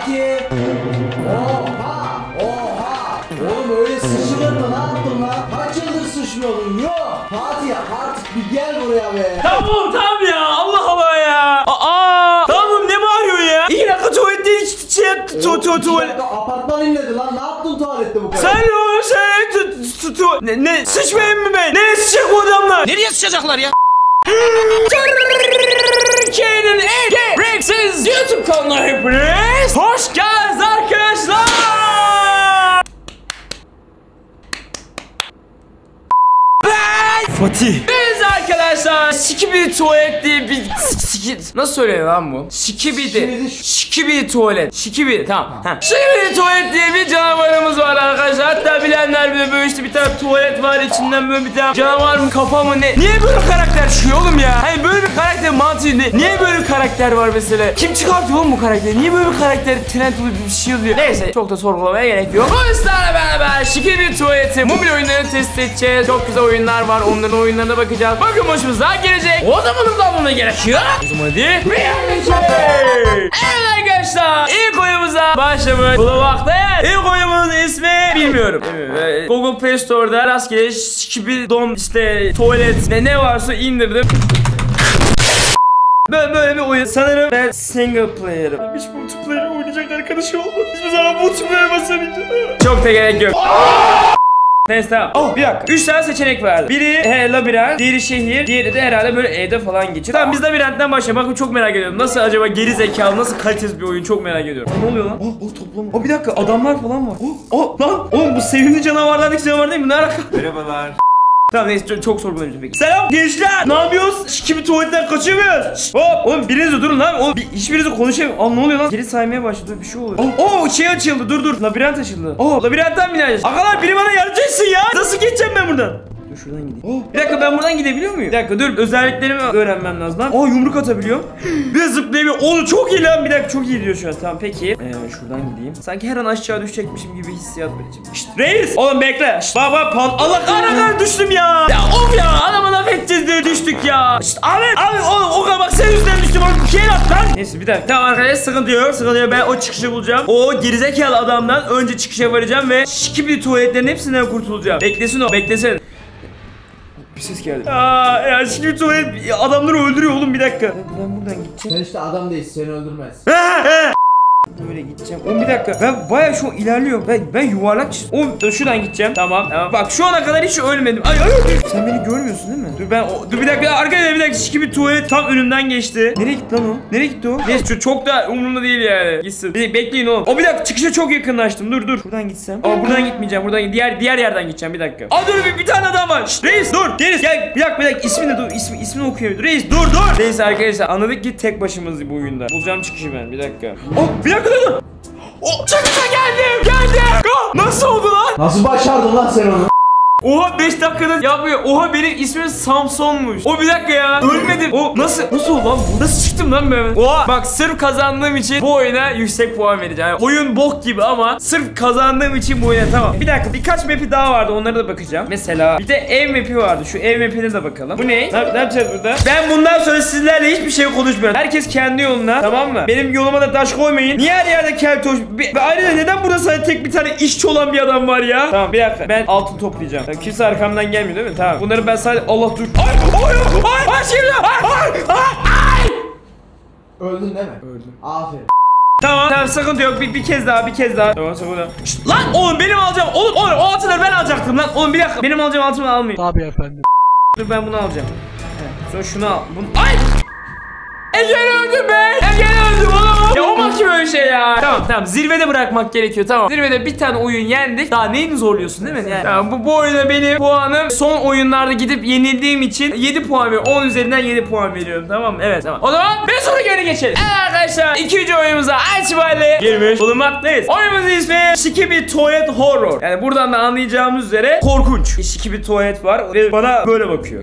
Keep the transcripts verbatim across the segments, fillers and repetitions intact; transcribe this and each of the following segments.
Fatih. Oha. Oha. Oğlum öyle sıçılır mı? Ne yaptın lan? Kaç yıldır sıçmıyordun? Yok. Fatih artık bir gel buraya be. Tamam tamam ya. Allah Allah ya. Aa. Tamam ne bağırıyorsun ya? İki dakika tuvalette hiç şey tu tu tuvalet. Apartman inledi lan. Ne yaptın tuvalette bu kadar? Sen oğlum sen tu tu tu ne ne sıçmayayım mı ben? Ne sıçacak bu adamlar? Nereye sıçacaklar ya? Türkiye'nin en gereksiz YouTube kanalına hepiniz hoş geldiniz arkadaşlar. Ben Fatih. Biz arkadaşlar Skibidi tuvalet diye bir Skibidi nasıl söyleniyor lan bu? Skibidi Skibidi tuvalet Skibidi tamam ha. Skibidi tuvalet diye bir canavarımız var arkadaşlar. Hatta bilenler bile böyle işte bir tane tuvalet var, içinden böyle bir tane canavar mı kafa mı ne? Niye böyle karakter çıkıyor oğlum ya? Hani böyle bir karakter mantığı ne? Niye böyle bir karakter var mesela? Kim çıkartıyor oğlum bu karakteri? Niye böyle bir karakter trend oluyor bir şey oluyor? Neyse çok da sorgulamaya gerek yok. Bu yüzden beraber Skibidi tuvaleti mobil oyunlarını test edeceğiz. Çok güzel oyunlar var. Onların oyunlarına bakacağız. Bakın başımıza gelecek. O zaman da gerekiyor. O zaman hadi. Evet arkadaşlar. İlk oyunumuza başlamış bulunmaktayız. İlk oyunumuzun ismi bilmiyorum. Google Play Store'da rastgele Skibidi işte tuvalet ve ne varsa indirdim. Böyle böyle bir oyun. Sanırım ben single player'ım. Hiç multiplayer oynayacak arkadaşı olmadı. Hiçbir zaman multiplayer basamayacağım. Çok da gerek yok. Neyse tamam. Oh bir dakika. Üç tane seçenek vardı. Biri he, labirent, diğeri şehir, diğeri de herhalde böyle evde falan geçiyor. Tamam biz labirentten başlayalım. Bakın çok merak ediyorum. Nasıl acaba geri zekalı, nasıl kalitesiz bir oyun çok merak ediyorum. Ne oluyor lan? Oh, oh toplama. Oh bir dakika adamlar falan var. Oh, oh lan. Oğlum bu sevimli canavarlardaki canavar değil mi? Ne alaka? Merhabalar. Tamam neyse çok, çok sorgulamayacağım peki. Selam gençler. Ne yapıyoruz? Şiki bir tuvaletten kaçıyor muyuz? Hop. Oğlum biriniz de durun lan. Oğlum hiçbiriniz de konuşamıyor. Aa ne oluyor lan? Geri saymaya başladı. Bir şey oluyor. Oh, oh şey açıldı. Dur dur. Labirent açıldı. Oh labirentten mi ineceğiz? Akalar biri bana yardım etsin ya. Nasıl geçeceğim ben buradan? Dur şuradan gideyim. Oh bir dakika ben buradan gidebiliyor muyum? Bir dakika dur özelliklerimi öğrenmem lazım lan. Oh yumruk atabiliyorum. Bir de zıplayabiliyorum. Oğlum çok iyi lan. Bir dakika çok iyi diyor şu an. Tamam peki. Ee, şuradan gideyim. Sanki her an aşağı düşecekmişim gibi hissiyat vereceğim. Şşt reis. Oğlum bekle. Şşt bak bak pan. Allah kahretsin düştüm ya. Ya of ya adama laf edeceğiz diye düştük ya. Şşt abi abi oğlum o kadar bak sen yüzünden düştüm. Bir şey yap lan. Neyse bir dakika. Tamam arkadaşlar sıkıntı yok. Sıkıntı yok. Ben o çıkışı bulacağım. O gerizekalı adamdan önce çıkışa varacağım ve Skibidi tuvaletlerin hepsinden kurtulacağım. Beklesin o. Beklesin. Bir ses geldi. Aa ya Skibidi tuvalet adamları öldürüyor oğlum bir dakika. Ben buradan gideceğim. Sen işte adam değilsin, seni öldürmez. Böyle gideceğim. Oğlum bir dakika. Ben bayağı şu an ilerliyorum. Ben, ben yuvarlak çizdim. Oğlum şuradan gideceğim. Tamam. Tamam. Bak şu ana kadar hiç ölmedim. Ay ay. Sen beni görmüyorsun değil mi? Dur ben o, dur bir dakika. Arkadaşlar bir dakika. Skibidi tuvalet tam önümden geçti. Nereye gitti lan o? Nereye gitti o? Neyse çok da umurumda değil yani. Gitsin. Bir bekleyin oğlum. O bir dakika çıkışa çok yakınlaştım. Dur dur. Buradan gitsem. Aa buradan gitmeyeceğim. Buradan diğer diğer yerden gideceğim bir dakika. Aa dur bir, bir tane adam var. Şşt, reis dur. Deniz gel. Bir dakika bir dakika. İsmini dur. İsmi ismini okuyamıyorum. Reis dur dur. Neyse arkadaşlar anladık ki tek başımız bu oyunda. Bulacağım çıkışı ben. Bir dakika. Oh bir dakika dur. Oh çıkışa geldim. Geldim. Oh, nasıl oldu lan? Nasıl başardın lan sen onu? Oha beş dakikada yapmıyor. Oha benim ismim Samson'muş. O bir dakika ya. Ölmedim. O nasıl nasıl oldu lan bu? Nasıl çıktım lan ben? Oha bak sırf kazandığım için bu oyuna yüksek puan vereceğim. Yani oyun bok gibi ama sırf kazandığım için bu oyuna tamam. Bir dakika birkaç map'i daha vardı. Onlara da bakacağım. Mesela bir de ev map'i vardı. Şu ev map'ine de bakalım. Bu ne? Ne, ne yapacağız burada? Ben bundan sonra sizlerle hiçbir şey konuşmuyorum. Herkes kendi yoluna. Tamam mı? Benim yoluma da taş koymayın. Niye her yerde keltoş? Ve ayrıca neden burada sadece tek bir tane işçi olan bir adam var ya? Tamam bir dakika. Ben altın toplayacağım. Kimse arkamdan gelmiyor değil mi? Tamam. Bunları ben sadece Allah dur. Ay! Ay! Ay! Ay! Şimdi! Ay! Ay! Ay! Öldün değil mi? Öldüm. Aferin. Tamam. Tamam sıkıntı yok. Bir, bir kez daha, bir kez daha. Tamam sıkıntı yok. Şşt, lan oğlum benim alacağım. Oğlum oğlum o altınları ben alacaktım lan. Oğlum bir dakika. Benim alacağım altını almayın. Tabii efendim. Dur ben bunu alacağım. Evet. Sonra şunu al. Bunu... Ay! Egen öldüm be! Egen öldüm oğlum! Ya olmaz ki böyle şey ya! Tamam tamam zirvede bırakmak gerekiyor tamam. Zirvede bir tane oyun yendik. Daha neyini zorluyorsun değil mi? Yani, tamam bu, bu oyuna benim puanım son oyunlarda gidip yenildiğim için yedi puan veriyorum. on üzerinden yedi puan veriyorum tamam mı? Evet tamam. O zaman bir sonraki oyuna geçelim. Evet arkadaşlar ikinci oyunumuza itibariyle girmiş bulunmaktayız. Oyunumuzun ismi Skibidi Tuvalet Horror. Yani buradan da anlayacağımız üzere korkunç. Skibidi tuvalet var ve bana böyle bakıyor.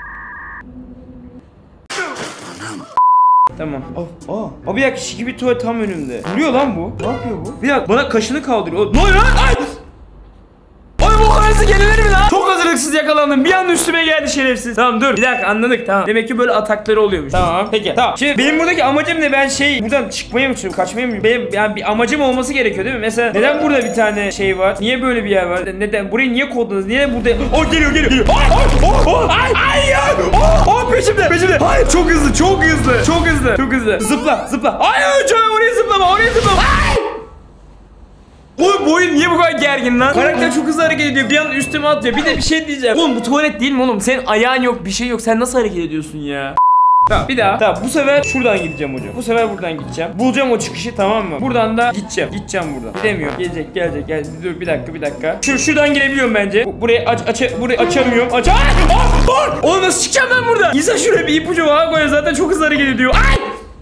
Tamam. Aa, aa. Abi bir dakika Skibidi tuvalet tam önümde. Vuruyor lan bu. Ne yapıyor bu? Bir dakika bana kaşını kaldırıyor. Ne oluyor lan? Ay! Oy bu kadar hızlı gelinir mi lan? Çok hazırlıksız yakalandım. Bir anda üstüme geldi şerefsiz. Tamam dur. Bir dakika anladık tamam. Demek ki böyle atakları oluyormuş. Tamam. Peki tamam. Şimdi benim buradaki amacım ne? Ben şey buradan çıkmaya mı çalışıyorum? Kaçmaya mı? Benim yani bir amacım olması gerekiyor değil mi? Mesela neden burada bir tane şey var? Niye böyle bir yer var? Neden? Burayı niye kodladınız? Niye burada? Oh geliyor geliyor geliyor. Ay oh oh ay ay ya. Oh oh peşimde peşimde. Hayır çok hızlı çok hızlı. Çok hızlı. Çok hızlı. Zıpla zıpla. Ay oraya zıplama oraya zıplama. Ay! Oğlum bu oyun niye bu kadar gergin lan? Karakter çok hızlı hareket ediyor. Bir anda üstüme atıyor. Bir de bir şey diyeceğim. Oğlum bu tuvalet değil mi oğlum? Senin ayağın yok, bir şey yok. Sen nasıl hareket ediyorsun ya? Tamam bir daha. Tamam bu sefer şuradan gideceğim hocam. Bu sefer buradan gideceğim. Bulacağım o çıkışı tamam mı? Buradan da gideceğim. Gideceğim buradan. Gidemiyorum. Gelecek gelecek gel. Dur bir dakika bir dakika. Şu şuradan girebiliyorum bence. Bu, burayı aç aç burayı açamıyorum. Aç. Ah! Ah! Oğlum nasıl çıkacağım ben buradan? İnsan şuraya bir ipucu var koyar zaten çok hızlı hareket ediyor. Ay!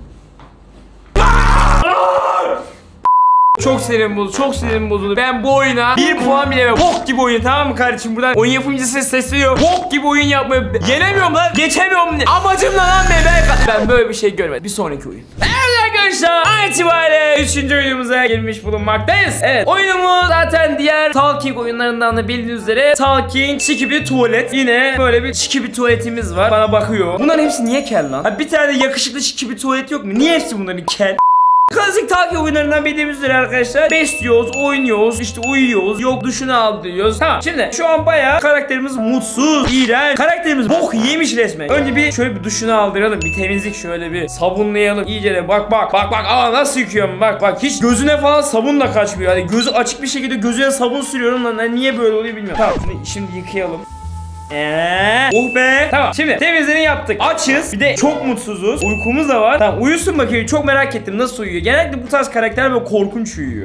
Çok sinirim bozuldu, çok sinirim bozuldu. Ben bu oyuna bir puan bile vermem. Bok gibi oyun tamam mı kardeşim? Buradan oyun yapımcısı sesleniyor. Bok gibi oyun yapmayı yenemiyorum lan, geçemiyorum. Amacım lan ben, ben ben böyle bir şey görmedim. Bir sonraki oyun. Evet arkadaşlar, an itibariyle üçüncü oyunumuza girmiş bulunmaktayız. Evet, oyunumuz zaten diğer Talking oyunlarından da bildiğiniz üzere Talking Skibidi Tuvalet. Yine böyle bir Skibidi tuvaletimiz var. Bana bakıyor. Bunların hepsi niye kel lan? Ha, bir tane yakışıklı Skibidi tuvalet yok mu? Niye hepsi bunların kel? Klasik Talking oyunlarından bildiğimiz üzere arkadaşlar besliyoruz, oynuyoruz, işte uyuyoruz, yok duşunu al diyoruz. Tamam şimdi şu an bayağı karakterimiz mutsuz, iğrenç, karakterimiz bok yemiş resmen. Önce bir şöyle bir duşunu aldıralım, bir temizlik şöyle bir sabunlayalım iyice de bak bak bak bak aa nasıl yıkıyorum bak bak hiç gözüne falan sabunla kaçmıyor. Hani gözü açık bir şekilde gözüne sabun sürüyorum lan yani niye böyle oluyor bilmiyorum. Tamam şimdi, şimdi yıkayalım. Eee oh be. Tamam şimdi temizliğini yaptık. Açız. Bir de çok mutsuzuz. Uykumuz da var. Tamam uyusun bakayım. Çok merak ettim nasıl uyuyor. Genellikle bu tarz karakterler böyle korkunç uyuyor.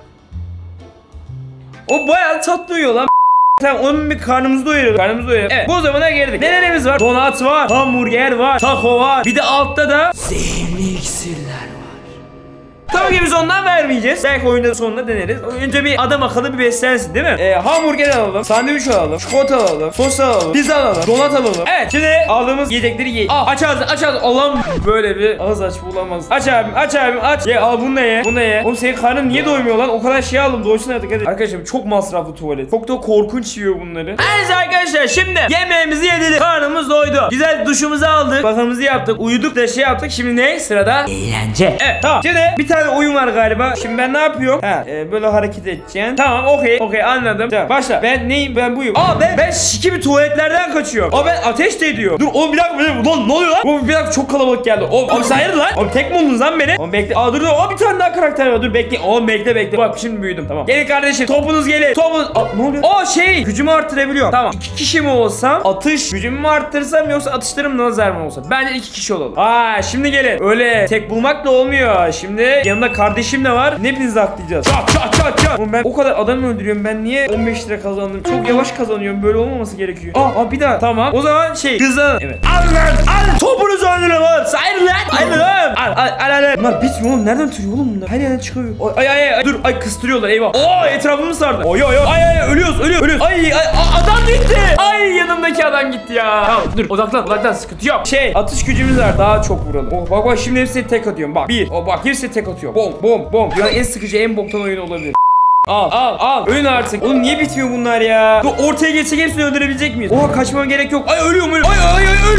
O bayağı tatlı uyuyor lan. Tamam onun bir karnımızı doyuruyoruz. Karnımızı doyuruyoruz. Evet bu zamana geldik. Nelerimiz var? Donat var. Hamburger var. Taco var. Bir de altta da zehirli iksirler var. Tabii ki biz ondan vermeyeceğiz. Belki oyunun sonunda deneriz. Önce bir adam akıllı bir beslensin değil mi? Ee, hamburger alalım, sandviç alalım, çikolata alalım, sos alalım, pizza alalım, donat alalım. Evet şimdi aldığımız yiyecekleri yiyelim. Al aç ağzını aç ağzını. Allah'ım böyle bir ağız aç bulamaz. Aç abim aç abim aç. Ye al bunu da ye. Bunu da ye. Oğlum senin karnın niye doymuyor lan? O kadar şey aldım doysun artık hadi. Arkadaşlar çok masraflı tuvalet. Çok da korkunç yiyor bunları. Evet arkadaşlar şimdi yemeğimizi yedik. Karnımız doydu. Güzel duşumuzu aldık. Bakımımızı yaptık. Uyuduk da şey yaptık. Şimdi ne? Sırada eğlence. Evet tamam. Şimdi bir tane oyun var galiba. Şimdi ben ne yapıyorum? Ha, e, böyle hareket edeceğim. Tamam, okey. Okey, anladım. Tamam, başla. Ben neyim? Ben buyum. Aa ben ben şiki bir tuvaletlerden kaçıyorum. Aa ben ateş de ediyor. Dur oğlum bir dakika. Lan ne oluyor lan? Oğlum bir dakika çok kalabalık geldi. Oğlum, oğlum sen hayırdır lan? Oğlum tek mi oldunuz lan beni? Oğlum bekle. Aa dur dur. Aa bir tane daha karakter var. Dur bekle. Oğlum bekle bekle. Bak şimdi büyüdüm. Tamam. Gelin kardeşim. Topunuz gelin. Topunuz. Aa ne oluyor? Aa şey. Gücümü arttırabiliyorum. Tamam. İki kişi mi olsam? Atış. Gücümü mü arttırsam yoksa atışlarım lazer mi olsa? Bence iki kişi olalım. Aa şimdi gelin. Öyle tek bulmak da olmuyor. Şimdi yanımda kardeşim de var. Ne hepinizi aklayacağız. Çat çat çat çat. Oğlum ben o kadar adam öldürüyorum. Ben niye on beş lira kazandım? Çok yavaş kazanıyorum. Böyle olmaması gerekiyor. Aa, aa bir daha. Tamam. O zaman şey hızlan. Evet. Al lan al. Topunuzu öldürün oğlum. Sayın lan. Hayır lan. Al al al al. Bunlar bitmiyor oğlum. Nereden türüyor oğlum bunlar? Her yerden çıkıyor. Ay ay ay. Dur. Ay kıstırıyorlar. Eyvah. Oo etrafımı sardı. Oy oy oy. Ay ay ölüyoruz ölüyoruz. ölüyoruz. Ay ay adam gitti. Ay yanımdaki adam gitti ya. Tamam dur. Odaklan odaklan. Sıkıntı yok. Şey atış gücümüz var. Daha çok vuralım. Oh bak bak şimdi hepsini tek atıyorum. Bak. Bir. O bak hepsini tek atıyorum. Bom bom bom. Yani en sıkıcı en boktan oyun olabilir. Al al al. Ölün artık. Oğlum niye bitmiyor bunlar ya? Dur ortaya geçsek hepsini öldürebilecek miyiz? Oha kaçmama gerek yok. Ay ölüyorum ölüyorum. Ay ay ay öl.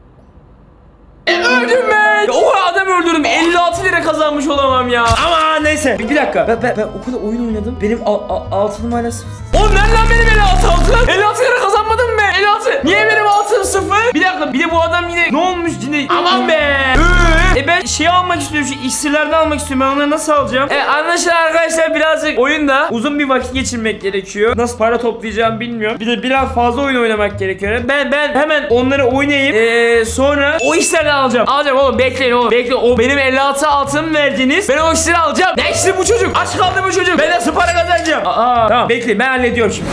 E, öldüm ben. Oha adam öldürdüm. elli altı lira kazanmış olamam ya. Ama neyse. Bir, bir dakika. Ben, ben, ben o kadar oyun oynadım. Benim al, al, altınım hala sıfır. Oğlum nereden lan benim elli altı altın? elli altı lira kazanmadım mı? elli altı. Niye benim altınım sıfır? Bir dakika. Bir de bu adam yine ne olmuş yine? Aman be. E ben şey almak istiyorum, şu iksirlerden almak istiyorum. Ben onları nasıl alacağım? E anlaşılan arkadaşlar birazcık oyunda uzun bir vakit geçirmek gerekiyor. Nasıl para toplayacağım bilmiyorum. Bir de biraz fazla oyun oynamak gerekiyor. Ben ben hemen onları oynayıp ee, sonra o iksirleri alacağım. Alacağım oğlum bekleyin oğlum. Bekleyin. O benim elli altı altın verdiniz. Ben o iksiri alacağım. Ne iksiri bu çocuk? Aç kaldı bu çocuk. Ben nasıl para kazanacağım? Aa tamam bekleyin ben hallediyorum şimdi.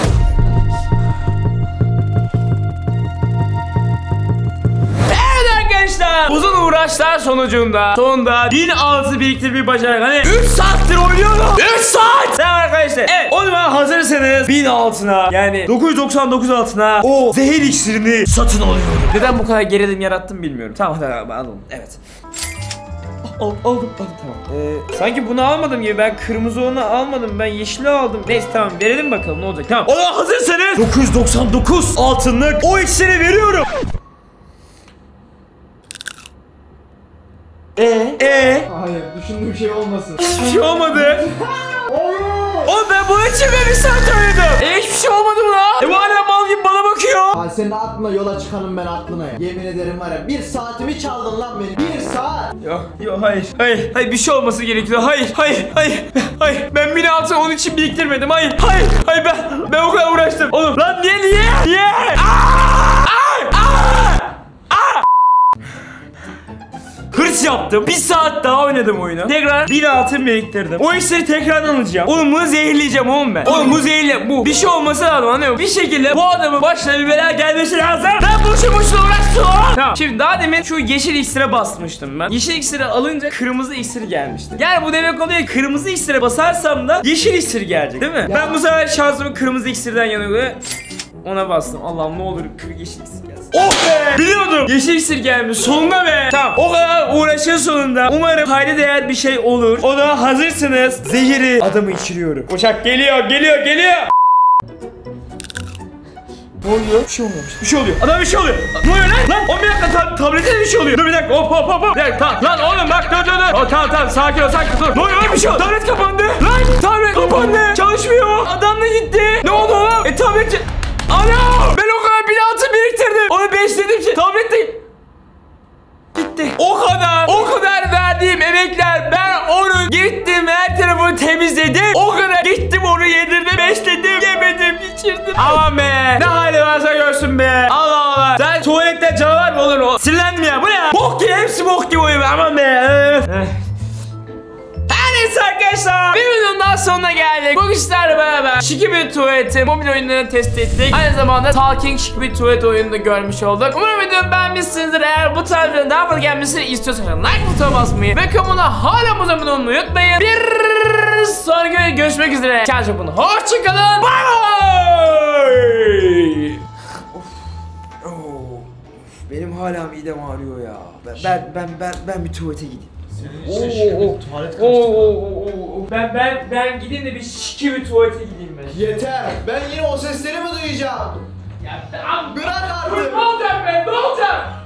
Arkadaşlar uzun uğraşlar sonucunda sonunda bin altı biriktirmeyi başardık. Hani üç saattir oynuyorum. üç saat. Tamam arkadaşlar. Evet o zaman hazırsanız bin altına yani dokuz yüz doksan dokuz altına o zehir iksirini satın alıyorum. Neden bu kadar gerilim yarattım bilmiyorum. Tamam tamam alalım. Evet. Al, aldım aldım tamam. Ee, sanki bunu almadım gibi, ben kırmızı olanı almadım, ben yeşili aldım. Neyse tamam, verelim bakalım ne olacak. Tamam. O zaman hazırsanız dokuz yüz doksan dokuz altınlık o iksiri veriyorum. E e Hayır, düşündüğüm şey olmasın. hiçbir şey olmadı. Oğlum ben bunun için mi bir saat oynadım? E hiçbir şey olmadı mı lan? E bu hala mal gibi bana bakıyor. Ay senin aklına yola çıkanım ben aklına ya. Yemin ederim var ya, bir saatimi çaldın lan benim. Bir saat. Yok yok hayır hayır hayır bir şey olması gerekiyor. Hayır hayır hayır hayır ben bin altı onun için biriktirmedim. Hayır hayır hayır ben ben o kadar uğraştım. Oğlum lan niye niye niye? Aa! Aa! Aa! Aa! Hırs yaptım. Bir saat daha oynadım oyunu. Tekrar bin altın biriktirdim. O işleri tekrardan alacağım. Oğlum bunu zehirleyeceğim oğlum ben. Oğlum bu zehirle bu. Bir şey olması lazım, anlıyor musun? Bir şekilde bu adamın başına bir bela gelmesi lazım. Ben boşu boşuna uğraştım. Tamam. Şimdi daha demin şu yeşil iksire basmıştım ben. Yeşil iksire alınca kırmızı iksir gelmişti. Yani bu demek oluyor ki kırmızı iksire basarsam da yeşil iksir gelecek, değil mi? Ya. Ben bu sefer şansımı kırmızı iksirden yanıyor. Ona bastım. Allah'ım ne olur kır yeşil iksir gelsin. Oh be! Biliyordum. Yeşil iksir gelmiş. Sonunda be. Tamam. O kadar uğraşın sonunda. Umarım kayda değer bir şey olur. O da hazırsınız. Zehiri adamı içiriyorum. Uçak geliyor, geliyor, geliyor. Ne oluyor? Bir şey olmamış. Bir şey oluyor. Adam bir şey oluyor. Ne oluyor lan? Lan on bir dakika tab tablete bir şey oluyor. Dur bir dakika. Hop hop hop hop. Bir dakika. Tamam. Lan oğlum bak dur dur dur. Oh, tamam tamam sakin ol sakin ol. Dur. Ne oluyor lan bir şey oldu. Tablet kapandı. Lan tablet kapandı. Çalışmıyor. Adam da gitti. Ne oldu oğlum? E tablet... Ana! Ben o kadar bin altın biriktirdim. Onu besledim ki tablet de... Gitti. O kadar, o kadar verdiğim emekler, ben onu gittim her tarafını temizledim. O kadar gittim onu yedirdim, besledim, yemedim, içirdim. Aman be, ne hali varsa görsün be. Allah Allah. Sen tuvalette canavar mı olur o? Sinirlenme ya, bu ne ya? Bok gibi, hepsi bok gibi oyun, aman be. Neyse arkadaşlar, bir videonun daha sonuna geldik. Bugün sizlerle beraber Şikibidi Tuvalet'i mobil oyunlarını test ettik. Aynı zamanda Talking Şikibidi Tuvalet oyununu da görmüş olduk. Umarım videomu beğenmişsinizdir. Eğer bu tarz videoların daha fazla gelmesini istiyorsanız like butonuna basmayı ve kanala hala abone olmayı unutmayın. Bir sonraki videoda görüşmek üzere. Kendinize bakın. Hoşçakalın. Bye bye. Of. Of. Benim hala midem ağrıyor ya. Ben ben ben ben, ben bir tuvalete gideyim. İşte şimdi tuvalet kaçtı. Oo, oo, oo. Ben ben ben gideyim de bir şiki bir tuvalete gideyim ben. Yeter. Ben yine o sesleri mi duyacağım? Ya ben Bırak artık. Ne olacak ben? Ne olacak?